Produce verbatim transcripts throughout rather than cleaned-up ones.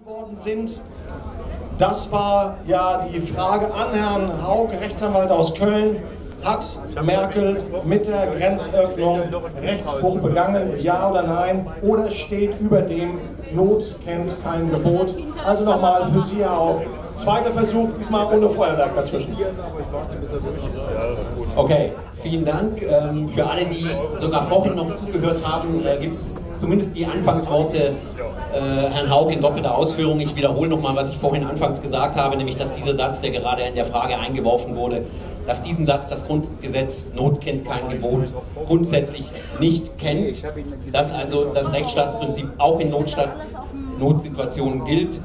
worden sind. Das war ja die Frage an Herrn Hauke, Rechtsanwalt aus Köln. Hat Merkel mit der Grenzöffnung Rechtsbruch begangen, ja oder nein? Oder steht über dem, Not kennt kein Gebot? Also nochmal für Sie, Herr Hauke. Zweiter Versuch, diesmal ohne Feuerwerk dazwischen. Okay, vielen Dank. Ähm, für alle, die sogar vorhin noch zugehört haben, äh, gibt es zumindest die Anfangsworte äh, Herrn Hauke in doppelter Ausführung. Ich wiederhole nochmal, was ich vorhin anfangs gesagt habe, nämlich, dass dieser Satz, der gerade in der Frage eingeworfen wurde, dass diesen Satz das Grundgesetz Not kennt kein Gebot grundsätzlich nicht kennt, dass also das Rechtsstaatsprinzip auch in Notstaat, Notsituationen gilt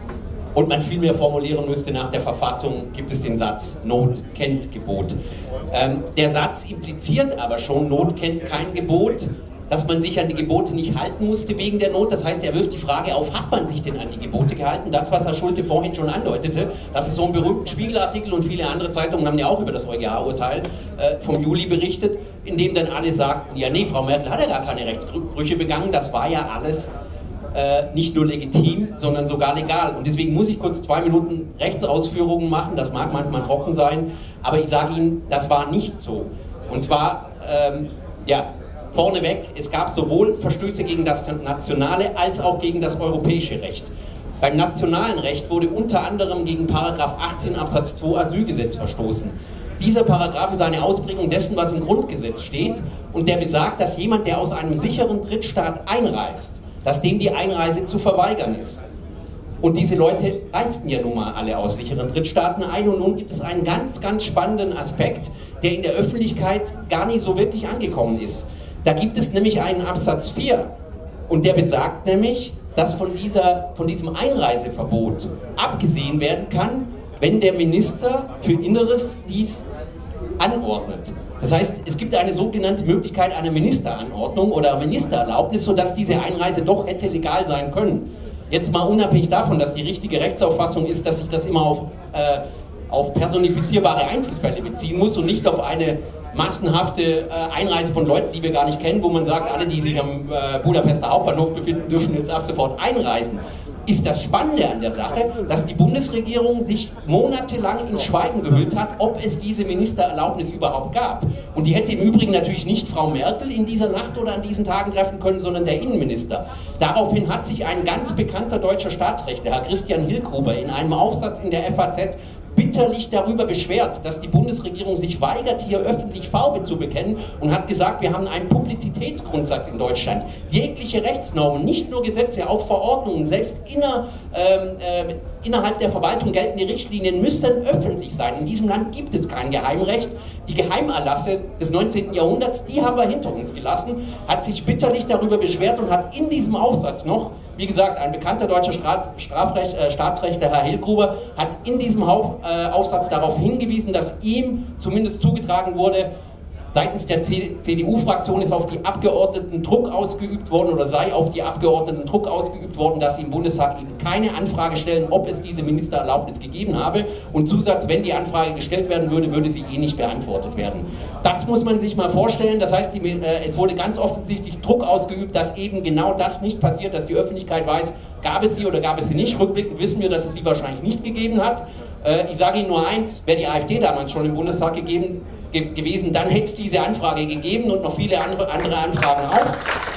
und man vielmehr formulieren müsste, nach der Verfassung gibt es den Satz Not kennt Gebot. Ähm, der Satz impliziert aber schon, Not kennt kein Gebot, dass man sich an die Gebote nicht halten musste wegen der Not. Das heißt, er wirft die Frage auf, hat man sich denn an die Gebote gehalten? Das, was Herr Schulte vorhin schon andeutete, das ist so ein berühmten Spiegelartikel und viele andere Zeitungen haben ja auch über das EuGH-Urteil äh, vom Juli berichtet, in dem dann alle sagten, ja nee, Frau Merkel hat ja gar keine Rechtsbrüche begangen, das war ja alles äh, nicht nur legitim, sondern sogar legal. Und deswegen muss ich kurz zwei Minuten Rechtsausführungen machen, das mag manchmal trocken sein, aber ich sage Ihnen, das war nicht so. Und zwar, ähm, ja, vorneweg, es gab sowohl Verstöße gegen das nationale als auch gegen das europäische Recht. Beim nationalen Recht wurde unter anderem gegen Paragraph achtzehn Absatz zwei Asylgesetz verstoßen. Dieser Paragraph ist eine Ausprägung dessen, was im Grundgesetz steht und der besagt, dass jemand, der aus einem sicheren Drittstaat einreist, dass dem die Einreise zu verweigern ist. Und diese Leute reisten ja nun mal alle aus sicheren Drittstaaten ein und nun gibt es einen ganz, ganz spannenden Aspekt, der in der Öffentlichkeit gar nicht so wirklich angekommen ist. Da gibt es nämlich einen Absatz vier und der besagt nämlich, dass von, dieser, von diesem Einreiseverbot abgesehen werden kann, wenn der Minister für Inneres dies anordnet. Das heißt, es gibt eine sogenannte Möglichkeit einer Ministeranordnung oder Ministererlaubnis, sodass diese Einreise doch hätte legal sein können. Jetzt mal unabhängig davon, dass die richtige Rechtsauffassung ist, dass sich das immer auf, äh, auf personifizierbare Einzelfälle beziehen muss und nicht auf eine massenhafte äh, Einreise von Leuten, die wir gar nicht kennen, wo man sagt, alle, die sich am äh, Budapester Hauptbahnhof befinden, dürfen jetzt ab sofort einreisen. Ist das Spannende an der Sache, dass die Bundesregierung sich monatelang in Schweigen gehüllt hat, ob es diese Ministererlaubnis überhaupt gab. Und die hätte im Übrigen natürlich nicht Frau Merkel in dieser Nacht oder an diesen Tagen treffen können, sondern der Innenminister. Daraufhin hat sich ein ganz bekannter deutscher Staatsrechtler, Herr Christian Hillgruber, in einem Aufsatz in der F A Z bitterlich darüber beschwert, dass die Bundesregierung sich weigert, hier öffentlich Farbe zu bekennen und hat gesagt, wir haben einen Publizitätsgrundsatz in Deutschland. Jegliche Rechtsnormen, nicht nur Gesetze, auch Verordnungen, selbst inner, ähm, äh, innerhalb der Verwaltung geltende Richtlinien müssen öffentlich sein. In diesem Land gibt es kein Geheimrecht. Die Geheimerlasse des neunzehnten Jahrhunderts, die haben wir hinter uns gelassen, hat sich bitterlich darüber beschwert und hat in diesem Aufsatz noch, wie gesagt, ein bekannter deutscher Strafrecht, äh, Staatsrechtler, Herr Hillgruber, hat in diesem Auf, äh, Aufsatz darauf hingewiesen, dass ihm zumindest zugetragen wurde, seitens der C D U-Fraktion ist auf die Abgeordneten Druck ausgeübt worden oder sei auf die Abgeordneten Druck ausgeübt worden, dass sie im Bundestag eben keine Anfrage stellen, ob es diese Ministererlaubnis gegeben habe. Und Zusatz, wenn die Anfrage gestellt werden würde, würde sie eh nicht beantwortet werden. Das muss man sich mal vorstellen. Das heißt, die, äh, es wurde ganz offensichtlich Druck ausgeübt, dass eben genau das nicht passiert, dass die Öffentlichkeit weiß, gab es sie oder gab es sie nicht. Rückblickend wissen wir, dass es sie wahrscheinlich nicht gegeben hat. Äh, ich sage Ihnen nur eins, wäre die AfD damals schon im Bundestag gegeben, ge gewesen, dann hätte es diese Anfrage gegeben und noch viele andere, andere Anfragen auch.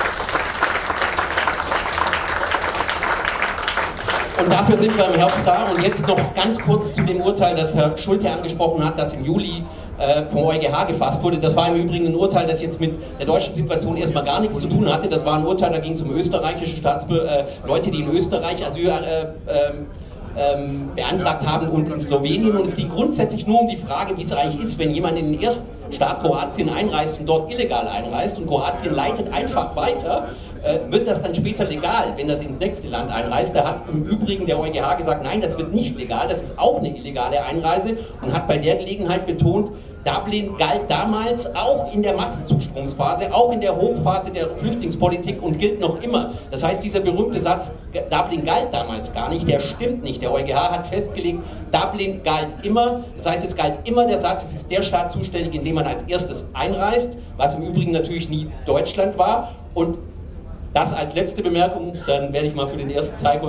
Und dafür sind wir im Herbst da. Und jetzt noch ganz kurz zu dem Urteil, das Herr Schulte angesprochen hat, das im Juli äh, vom EuGH gefasst wurde. Das war im Übrigen ein Urteil, das jetzt mit der deutschen Situation erstmal gar nichts zu tun hatte. Das war ein Urteil, da ging es um österreichische Staatsbürger, äh, Leute, die in Österreich Asyl äh, äh, Ähm, beantragt haben und in Slowenien, und es ging grundsätzlich nur um die Frage, wie es eigentlich ist, wenn jemand in den Erststaat Kroatien einreist und dort illegal einreist und Kroatien leitet einfach weiter, äh, wird das dann später legal, wenn das ins nächste Land einreist. Da hat im Übrigen der EuGH gesagt, nein, das wird nicht legal, das ist auch eine illegale Einreise, und hat bei der Gelegenheit betont, Dublin galt damals auch in der Massenzustromsphase, auch in der Hochphase der Flüchtlingspolitik und gilt noch immer. Das heißt, dieser berühmte Satz, Dublin galt damals gar nicht, der stimmt nicht. Der EuGH hat festgelegt, Dublin galt immer. Das heißt, es galt immer der Satz, es ist der Staat zuständig, in dem man als erstes einreist, was im Übrigen natürlich nie Deutschland war. Und das als letzte Bemerkung, dann werde ich mal für den ersten Teil kurz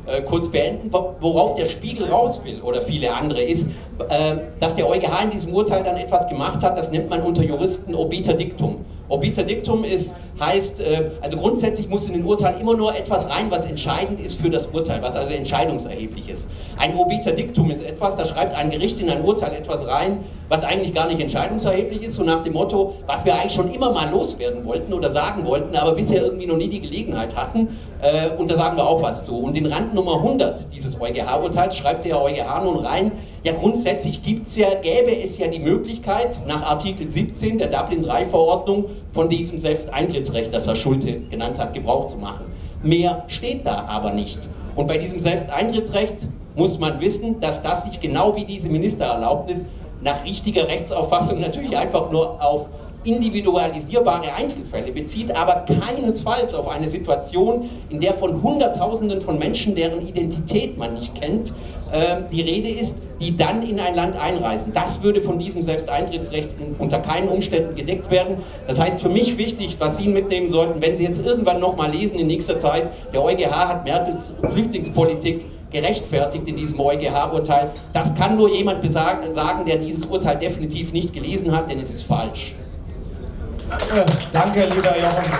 äh, kurz beenden. Worauf der Spiegel raus will, oder viele andere, ist, äh, dass der EuGH in diesem Urteil dann etwas gemacht hat, das nennt man unter Juristen Obiter Dictum. Obiter Dictum ist, heißt, äh, also grundsätzlich muss in den Urteil immer nur etwas rein, was entscheidend ist für das Urteil, was also entscheidungserheblich ist. Ein Obiter Dictum ist etwas, da schreibt ein Gericht in ein Urteil etwas rein, was eigentlich gar nicht entscheidungserheblich ist, so nach dem Motto, was wir eigentlich schon immer mal loswerden wollten oder sagen wollten, aber bisher irgendwie noch nie die Gelegenheit hatten, äh, und da sagen wir auch was zu. Und in Rand Nummer hundert dieses EuGH-Urteils schreibt der EuGH nun rein, ja grundsätzlich gibt's ja, gäbe es ja die Möglichkeit, nach Artikel siebzehn der Dublin drei Verordnung von diesem Selbsteintrittsrecht, das Herr Schulte genannt hat, Gebrauch zu machen. Mehr steht da aber nicht. Und bei diesem Selbsteintrittsrecht muss man wissen, dass das sich genau wie diese Ministererlaubnis nach richtiger Rechtsauffassung natürlich einfach nur auf individualisierbare Einzelfälle bezieht, aber keinesfalls auf eine Situation, in der von Hunderttausenden von Menschen, deren Identität man nicht kennt, äh, die Rede ist, die dann in ein Land einreisen. Das würde von diesem Selbsteintrittsrecht unter keinen Umständen gedeckt werden. Das heißt für mich wichtig, was Sie mitnehmen sollten, wenn Sie jetzt irgendwann nochmal lesen in nächster Zeit, der EuGH hat Merkels Flüchtlingspolitik gerechtfertigt in diesem EuGH-Urteil. Das kann nur jemand sagen, der dieses Urteil definitiv nicht gelesen hat, denn es ist falsch. Danke, danke lieber Jochen.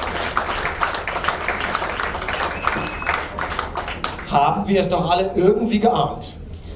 Haben wir es doch alle irgendwie geahnt.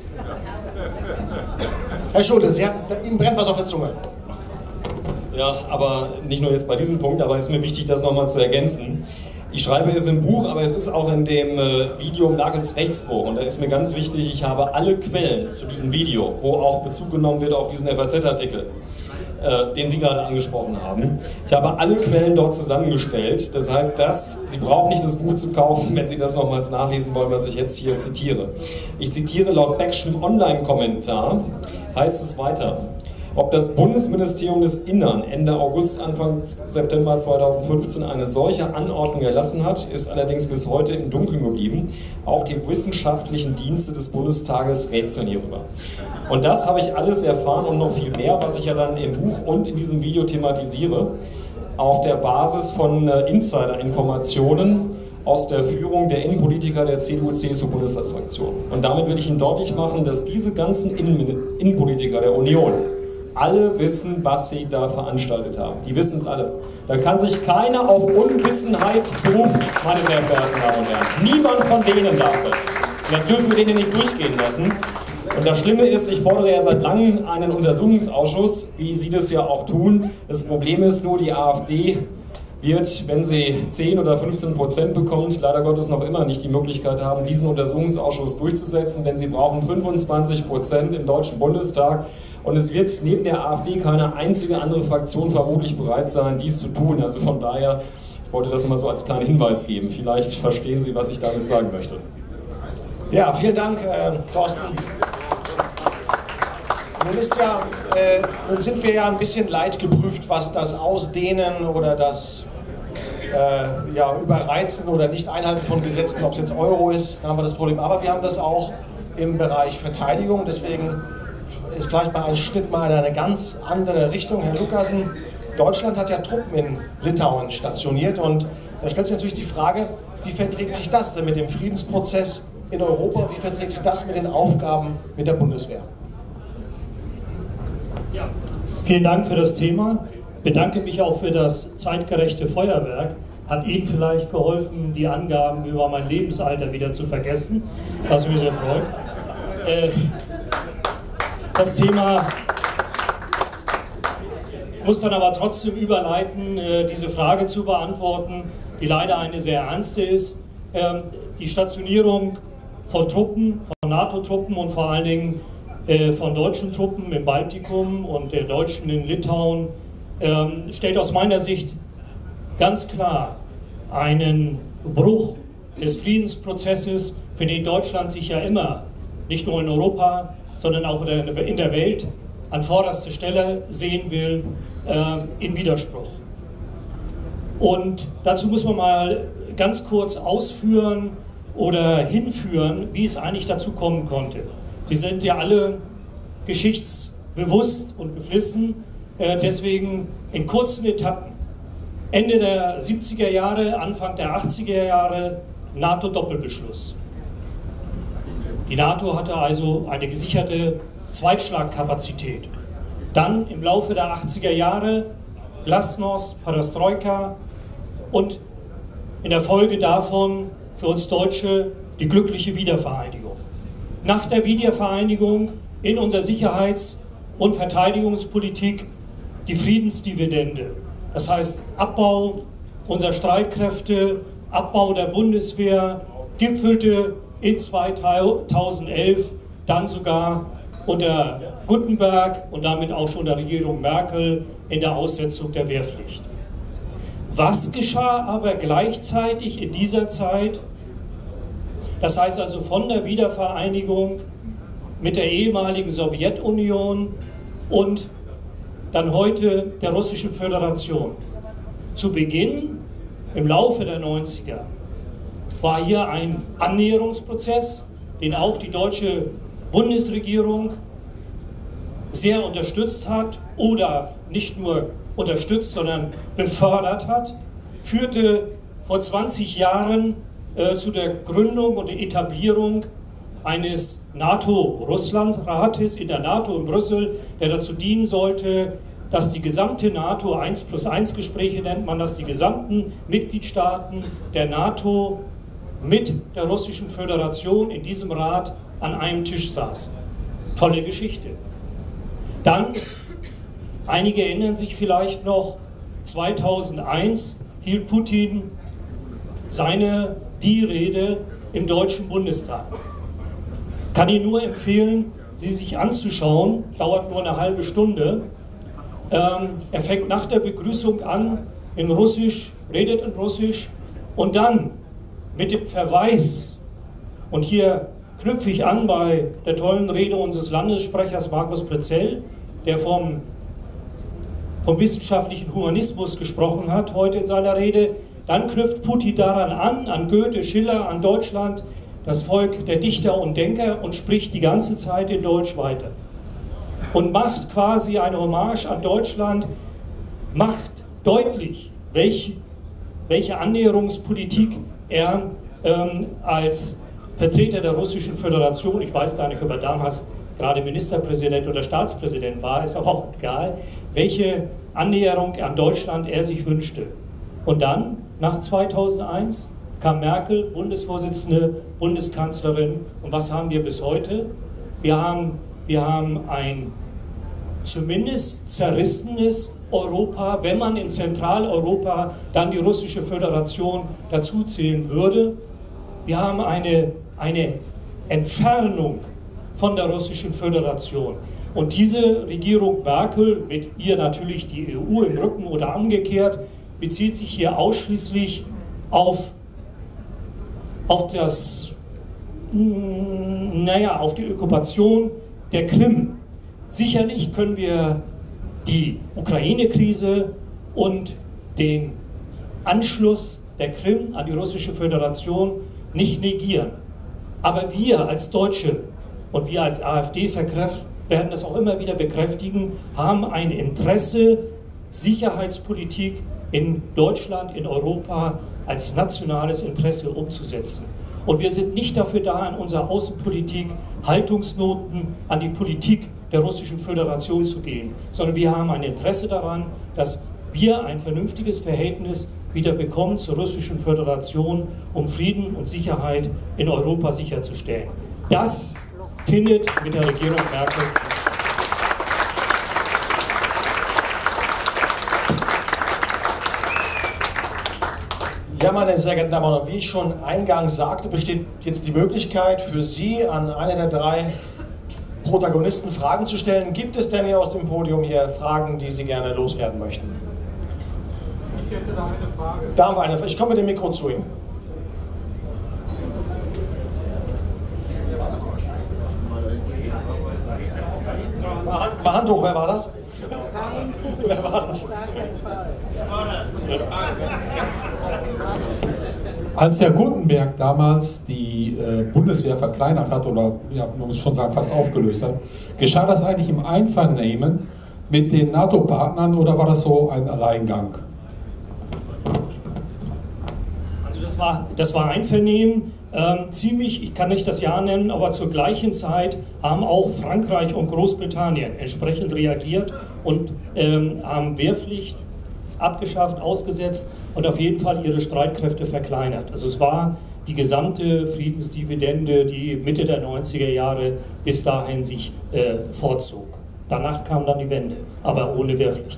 Herr Schulte, Sie haben, Ihnen brennt was auf der Zunge. Ja, aber nicht nur jetzt bei diesem Punkt, aber es ist mir wichtig, das nochmal zu ergänzen. Ich schreibe es im Buch, aber es ist auch in dem äh, Video Merkels Rechtsbruch. Und da ist mir ganz wichtig, ich habe alle Quellen zu diesem Video, wo auch Bezug genommen wird auf diesen F A Z-Artikel, äh, den Sie gerade angesprochen haben. Ich habe alle Quellen dort zusammengestellt. Das heißt, dass Sie brauchen nicht das Buch zu kaufen, wenn Sie das nochmals nachlesen wollen, was ich jetzt hier zitiere. Ich zitiere laut Beckschem Online-Kommentar, heißt es weiter. Ob das Bundesministerium des Innern Ende August, Anfang September zweitausendfünfzehn eine solche Anordnung erlassen hat, ist allerdings bis heute im Dunkeln geblieben. Auch die wissenschaftlichen Dienste des Bundestages rätseln hierüber. Und das habe ich alles erfahren und noch viel mehr, was ich ja dann im Buch und in diesem Video thematisiere, auf der Basis von Insider-Informationen aus der Führung der Innenpolitiker der C D U C S U-Bundestagsfraktion. Und damit will ich Ihnen deutlich machen, dass diese ganzen Innen Innenpolitiker der Union alle wissen, was sie da veranstaltet haben. Die wissen es alle. Da kann sich keiner auf Unwissenheit berufen, meine sehr verehrten Damen und Herren. Niemand von denen darf das. Und das dürfen wir denen nicht durchgehen lassen. Und das Schlimme ist, ich fordere ja seit langem einen Untersuchungsausschuss, wie Sie das ja auch tun. Das Problem ist nur, die AfD wird, wenn sie zehn oder fünfzehn Prozent bekommt, leider Gottes noch immer nicht die Möglichkeit haben, diesen Untersuchungsausschuss durchzusetzen, denn sie brauchen fünfundzwanzig Prozent im Deutschen Bundestag. Und es wird neben der AfD keine einzige andere Fraktion vermutlich bereit sein, dies zu tun. Also von daher, ich wollte das mal so als kleinen Hinweis geben. Vielleicht verstehen Sie, was ich damit sagen möchte. Ja, vielen Dank, äh, Thorsten. Nun, ist ja, äh, nun sind wir ja ein bisschen leidgeprüft, was das Ausdehnen oder das äh, ja, Überreizen oder Nicht-Einhalten von Gesetzen, ob es jetzt Euro ist, da haben wir das Problem. Aber wir haben das auch im Bereich Verteidigung. Deswegen ist vielleicht mal ein Schritt mal in eine ganz andere Richtung. Herr Lucassen, Deutschland hat ja Truppen in Litauen stationiert und da stellt sich natürlich die Frage, wie verträgt sich das denn mit dem Friedensprozess in Europa, wie verträgt sich das mit den Aufgaben mit der Bundeswehr? Ja. Vielen Dank für das Thema. Ich bedanke mich auch für das zeitgerechte Feuerwerk. Hat Ihnen vielleicht geholfen, die Angaben über mein Lebensalter wieder zu vergessen, was mich sehr freut. Äh, Das Thema muss dann aber trotzdem überleiten, diese Frage zu beantworten, die leider eine sehr ernste ist. Die Stationierung von Truppen, von NATO-Truppen und vor allen Dingen von deutschen Truppen im Baltikum und der Deutschen in Litauen stellt aus meiner Sicht ganz klar einen Bruch des Friedensprozesses, für den Deutschland sich ja immer, nicht nur in Europa, sondern auch in der Welt an vorderster Stelle sehen will, äh, in Widerspruch. Und dazu muss man mal ganz kurz ausführen oder hinführen, wie es eigentlich dazu kommen konnte. Sie sind ja alle geschichtsbewusst und beflissen, äh, deswegen in kurzen Etappen. Ende der siebziger Jahre, Anfang der achtziger Jahre NATO-Doppelbeschluss. Die NATO hatte also eine gesicherte Zweitschlagkapazität. Dann im Laufe der achtziger Jahre Glasnost, Perestroika und in der Folge davon für uns Deutsche die glückliche Wiedervereinigung. Nach der Wiedervereinigung in unserer Sicherheits- und Verteidigungspolitik die Friedensdividende. Das heißt Abbau unserer Streitkräfte, Abbau der Bundeswehr, gipfelte in zweitausendelf dann sogar unter Guttenberg und damit auch schon der Regierung Merkel in der Aussetzung der Wehrpflicht. Was geschah aber gleichzeitig in dieser Zeit? Das heißt also von der Wiedervereinigung mit der ehemaligen Sowjetunion und dann heute der Russischen Föderation. Zu Beginn, im Laufe der neunziger, war hier ein Annäherungsprozess, den auch die deutsche Bundesregierung sehr unterstützt hat oder nicht nur unterstützt, sondern befördert hat, führte vor zwanzig Jahren äh, zu der Gründung und der Etablierung eines NATO-Russland-Rates in der NATO in Brüssel, der dazu dienen sollte, dass die gesamte NATO, eins plus eins Gespräche nennt man das, die gesamten Mitgliedstaaten der NATO mit der Russischen Föderation in diesem Rat an einem Tisch saßen. Tolle Geschichte. Dann, einige erinnern sich vielleicht noch, zweitausendeins hielt Putin seine die Rede im Deutschen Bundestag. Kann Ihnen nur empfehlen, sie sich anzuschauen, dauert nur eine halbe Stunde. Ähm, er fängt nach der Begrüßung an in Russisch, redet in Russisch und dann mit dem Verweis, und hier knüpfe ich an bei der tollen Rede unseres Landessprechers Markus Prezell, der vom, vom wissenschaftlichen Humanismus gesprochen hat heute in seiner Rede, dann knüpft Putin daran an, an Goethe, Schiller, an Deutschland, das Volk der Dichter und Denker, und spricht die ganze Zeit in Deutsch weiter. Und macht quasi eine Hommage an Deutschland, macht deutlich, welche, welche Annäherungspolitik er ähm, als Vertreter der Russischen Föderation, ich weiß gar nicht, ob er damals gerade Ministerpräsident oder Staatspräsident war, ist aber auch egal, welche Annäherung an Deutschland er sich wünschte. Und dann, nach zweitausendeins, kam Merkel, Bundesvorsitzende, Bundeskanzlerin, und was haben wir bis heute? Wir haben, wir haben ein zumindest zerrissenes Europa, wenn man in Zentraleuropa dann die Russische Föderation dazuzählen würde. Wir haben eine, eine Entfernung von der Russischen Föderation. Und diese Regierung Merkel, mit ihr natürlich die E U im Rücken oder umgekehrt, bezieht sich hier ausschließlich auf, auf, das, naja, auf die Okkupation der Krim. Sicherlich können wir die Ukraine-Krise und den Anschluss der Krim an die Russische Föderation nicht negieren. Aber wir als Deutsche und wir als AfD werden das auch immer wieder bekräftigen, haben ein Interesse, Sicherheitspolitik in Deutschland, in Europa als nationales Interesse umzusetzen. Und wir sind nicht dafür da, in unserer Außenpolitik Haltungsnoten an die Politik der Russischen Föderation zu gehen, sondern wir haben ein Interesse daran, dass wir ein vernünftiges Verhältnis wieder bekommen zur Russischen Föderation, um Frieden und Sicherheit in Europa sicherzustellen. Das findet mit der Regierung Merkel. Ja, meine sehr geehrten Damen und Herren, wie ich schon eingangs sagte, besteht jetzt die Möglichkeit für Sie, an eine der drei Protagonisten Fragen zu stellen. Gibt es denn hier aus dem Podium hier Fragen, die Sie gerne loswerden möchten? Ich hätte da eine Frage. Da haben wir eine. Ich komme mit dem Mikro zu Ihnen. Mal Hand, mal Hand hoch, wer war das? Wer war das? Als der Guttenberg damals die äh, Bundeswehr verkleinert hat, oder ja, man muss schon sagen, fast aufgelöst hat, geschah das eigentlich im Einvernehmen mit den NATO-Partnern oder war das so ein Alleingang? Also das war, das war Einvernehmen. Ähm, ziemlich, ich kann nicht das Jahr nennen, aber zur gleichen Zeit haben auch Frankreich und Großbritannien entsprechend reagiert und ähm, haben Wehrpflicht abgeschafft, ausgesetzt und auf jeden Fall ihre Streitkräfte verkleinert. Also es war die gesamte Friedensdividende, die Mitte der neunziger Jahre bis dahin sich äh, vorzog. Danach kam dann die Wende, aber ohne Wehrpflicht.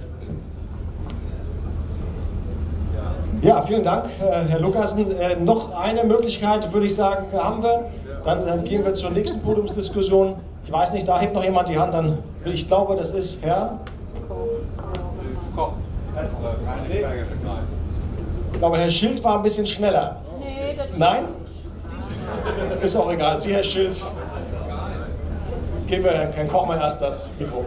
Ja, vielen Dank, Herr Lucassen. Äh, noch eine Möglichkeit, würde ich sagen, haben wir. Dann äh, gehen wir zur nächsten Podiumsdiskussion. Ich weiß nicht, da hebt noch jemand die Hand. Dann, ich glaube, das ist Herr... Ich glaube, Herr Schild war ein bisschen schneller. Nee, das Nein? Ist auch egal. Sie, Herr Schild. Geben wir Herrn Koch mal erst das Mikro.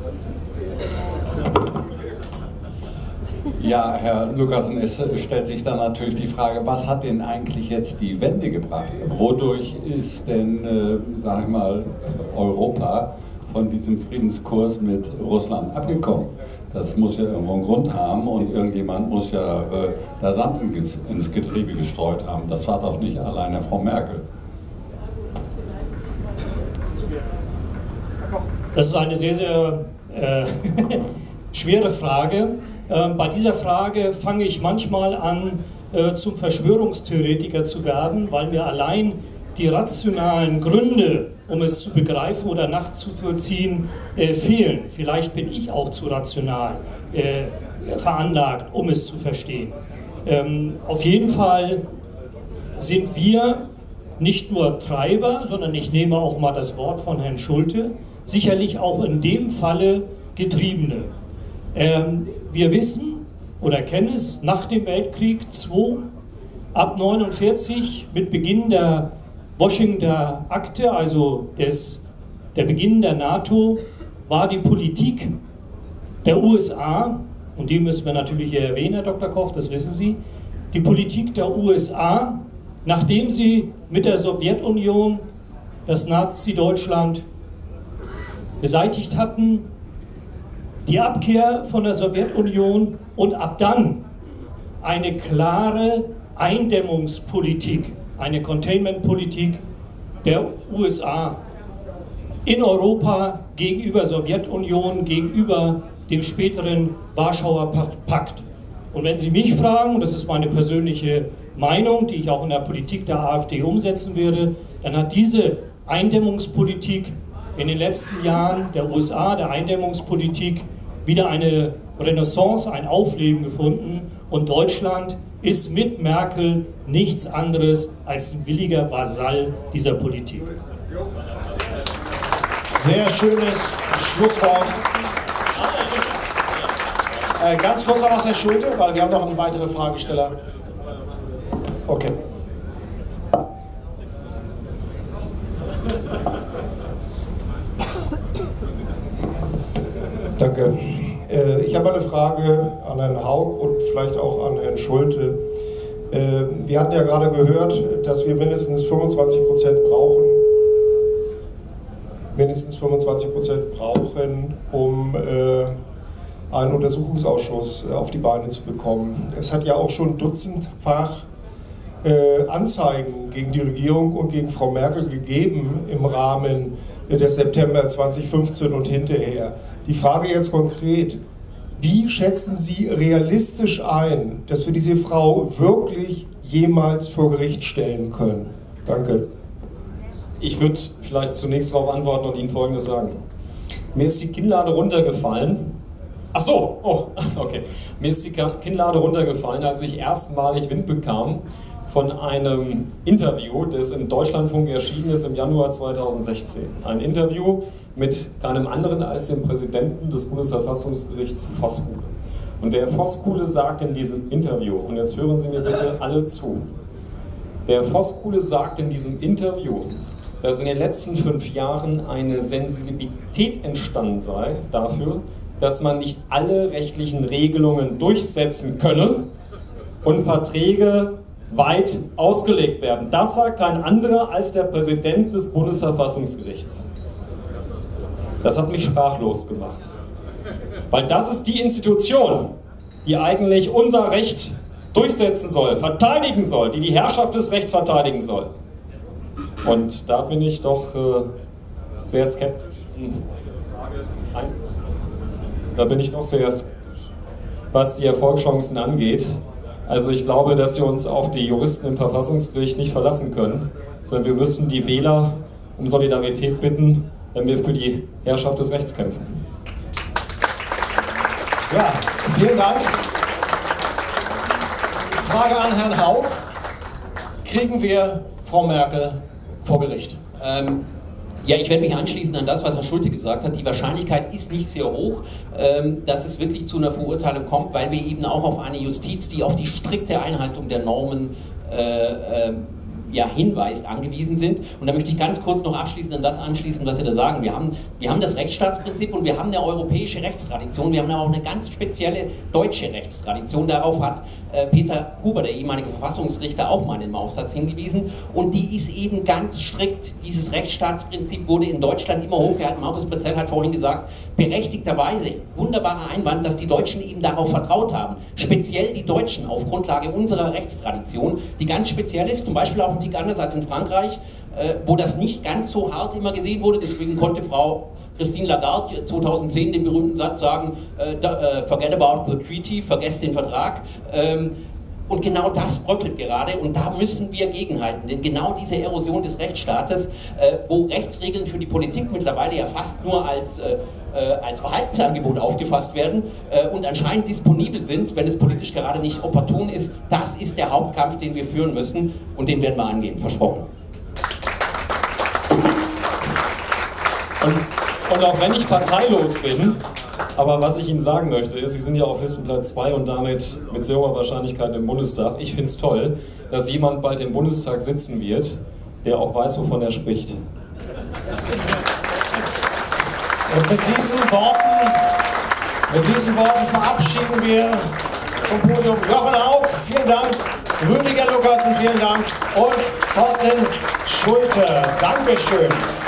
Ja, Herr Lucassen, es stellt sich dann natürlich die Frage, was hat denn eigentlich jetzt die Wende gebracht? Wodurch ist denn, äh, sag ich mal, Europa von diesem Friedenskurs mit Russland abgekommen? Das muss ja irgendwo einen Grund haben und irgendjemand muss ja äh, da Sand ins Getriebe gestreut haben. Das war doch nicht alleine Frau Merkel. Das ist eine sehr, sehr äh, schwere Frage. Äh, bei dieser Frage fange ich manchmal an, äh, zum Verschwörungstheoretiker zu werden, weil mir allein die rationalen Gründe, um es zu begreifen oder nachzuvollziehen, äh, fehlen. Vielleicht bin ich auch zu rational äh, veranlagt, um es zu verstehen. Ähm, auf jeden Fall sind wir nicht nur Treiber, sondern ich nehme auch mal das Wort von Herrn Schulte, sicherlich auch in dem Falle Getriebene. Ähm, wir wissen oder kennen es nach dem Weltkrieg zwei, ab neunundvierzig mit Beginn der Washingtoner Akte, also des, der Beginn der NATO, war die Politik der U S A, und die müssen wir natürlich hier erwähnen, Herr Doktor Koch, das wissen Sie, die Politik der U S A, nachdem sie mit der Sowjetunion das Nazi-Deutschland beseitigt hatten, die Abkehr von der Sowjetunion und ab dann eine klare Eindämmungspolitik, eine Containment-Politik der U S A in Europa gegenüber Sowjetunion, gegenüber dem späteren Warschauer Pakt. Und wenn Sie mich fragen, und das ist meine persönliche Meinung, die ich auch in der Politik der AfD umsetzen werde, dann hat diese Eindämmungspolitik in den letzten Jahren der U S A, der Eindämmungspolitik, wieder eine Renaissance, ein Aufleben gefunden, und Deutschland ist mit Merkel nichts anderes als ein williger Vasall dieser Politik. Sehr schönes Schlusswort. Äh, ganz kurz noch was, Herr Schulte, weil wir haben noch einen weiteren Fragesteller. Okay. Danke. Ich habe eine Frage an Herrn Haug und vielleicht auch an Herrn Schulte. Wir hatten ja gerade gehört, dass wir mindestens fünfundzwanzig Prozent brauchen, mindestens fünfundzwanzig Prozent brauchen, um einen Untersuchungsausschuss auf die Beine zu bekommen. Es hat ja auch schon dutzendfach Anzeigen gegen die Regierung und gegen Frau Merkel gegeben im Rahmen des September zweitausendfünfzehn und hinterher. Die Frage jetzt konkret: Wie schätzen Sie realistisch ein, dass wir diese Frau wirklich jemals vor Gericht stellen können? Danke. Ich würde vielleicht zunächst darauf antworten und Ihnen Folgendes sagen. Mir ist die Kinnlade runtergefallen. Ach so, oh, okay. Mir ist die Kinnlade runtergefallen, als ich erstmalig Wind bekam von einem Interview, das im Deutschlandfunk erschienen ist im Januar zweitausendsechzehn. Ein Interview mit keinem anderen als dem Präsidenten des Bundesverfassungsgerichts Voskuhle. Und der Voskuhle sagt in diesem Interview, und jetzt hören Sie mir bitte alle zu, der Voskuhle sagt in diesem Interview, dass in den letzten fünf Jahren eine Sensibilität entstanden sei dafür, dass man nicht alle rechtlichen Regelungen durchsetzen könne und Verträge weit ausgelegt werden. Das sagt kein anderer als der Präsident des Bundesverfassungsgerichts. Das hat mich sprachlos gemacht. Weil das ist die Institution, die eigentlich unser Recht durchsetzen soll, verteidigen soll, die die Herrschaft des Rechts verteidigen soll. Und da bin ich doch äh, sehr skeptisch. Da bin ich doch sehr skeptisch, was die Erfolgschancen angeht. Also ich glaube, dass wir uns auf die Juristen im Verfassungsgericht nicht verlassen können, sondern wir müssen die Wähler um Solidarität bitten, wenn wir für die Herrschaft des Rechts kämpfen. Ja, vielen Dank. Frage an Herrn Hauck. Kriegen wir Frau Merkel vor Gericht? Ähm, ja, ich werde mich anschließen an das, was Herr Schulte gesagt hat. Die Wahrscheinlichkeit ist nicht sehr hoch, ähm, dass es wirklich zu einer Verurteilung kommt, weil wir eben auch auf eine Justiz, die auf die strikte Einhaltung der Normen äh, äh, ja, hinweist, angewiesen sind. Und da möchte ich ganz kurz noch abschließend an das anschließen, was Sie da sagen. Wir haben, wir haben das Rechtsstaatsprinzip und wir haben eine europäische Rechtstradition. Wir haben aber auch eine ganz spezielle deutsche Rechtstradition. Darauf hat äh, Peter Huber, der ehemalige Verfassungsrichter, auch mal in einem Aufsatz hingewiesen. Und die ist eben ganz strikt. Dieses Rechtsstaatsprinzip wurde in Deutschland immer hochgehalten. Markus Brazell hat vorhin gesagt, berechtigterweise, wunderbarer Einwand, dass die Deutschen eben darauf vertraut haben. Speziell die Deutschen auf Grundlage unserer Rechtstradition, die ganz speziell ist, zum Beispiel auch ein Tick anders als in Frankreich, äh, wo das nicht ganz so hart immer gesehen wurde. Deswegen konnte Frau Christine Lagarde zweitausendzehn den berühmten Satz sagen, äh, da, äh, forget about the treaty, vergesst den Vertrag. Ähm, und genau das bröckelt gerade und da müssen wir gegenhalten, denn genau diese Erosion des Rechtsstaates, äh, wo Rechtsregeln für die Politik mittlerweile ja fast nur als, äh, äh, als Verhaltensangebot aufgefasst werden äh, und anscheinend disponibel sind, wenn es politisch gerade nicht opportun ist, das ist der Hauptkampf, den wir führen müssen und den werden wir angehen, versprochen. Und, und auch wenn ich parteilos bin, aber was ich Ihnen sagen möchte, ist, Sie sind ja auf Listenplatz zwei und damit mit sehr hoher Wahrscheinlichkeit im Bundestag. Ich finde es toll, dass jemand bald im Bundestag sitzen wird, der auch weiß, wovon er spricht. Und mit diesen Worten, mit diesen Worten verabschieden wir vom Podium Jochen Hauck, vielen Dank, Rüdiger Lukassen, vielen Dank und Thorsten Schulte. Dankeschön.